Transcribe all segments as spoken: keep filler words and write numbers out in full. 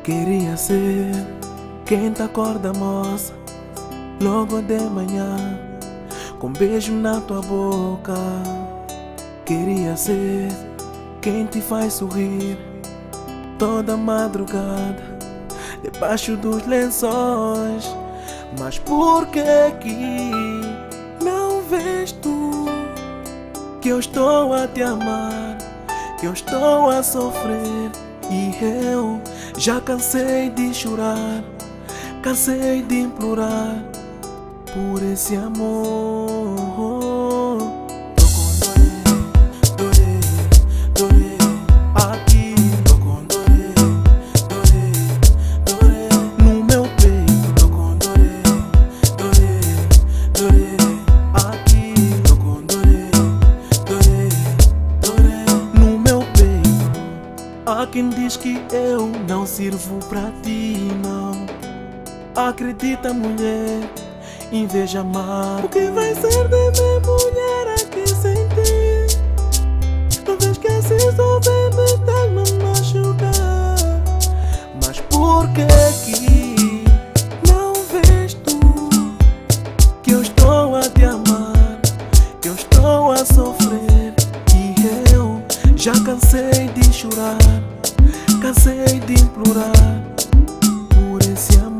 Queria ser quem te acorda, moça, logo de manhã, com beijo na tua boca. Queria ser quem te faz sorrir toda madrugada, debaixo dos lençóis. Mas por que que não vês tu que eu estou a te amar, que eu estou a sofrer? E eu já cansei de chorar, cansei de implorar por esse amor. Tô com dore, dore, dore, aqui. Tô com dore, dore, dore, no meu peito. Tô com dore, dore, dore, aqui. Tô com dore, dore, dore, no meu peito. Há quem diz que eu não sirvo pra ti, não. Acredita, mulher, inveja amar. O que vai ser de minha mulher aqui sem ti? Não vês que assim só vem me estar me machucar. Mas por que que não vês tu que eu estou a te amar, que eu estou a sofrer? E eu já cansei de chorar, cansei de implorar por esse amor.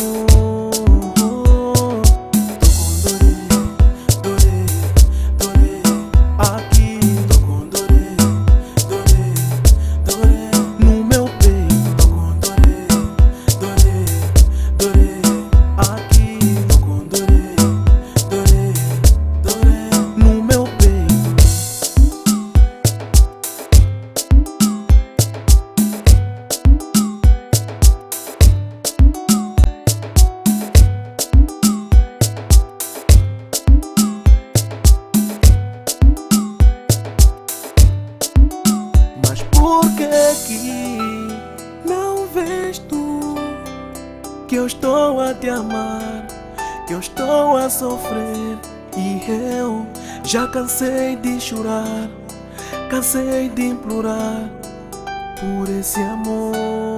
Por que que não vês tu que eu estou a te amar, que eu estou a sofrer? E eu já cansei de chorar, cansei de implorar por esse amor.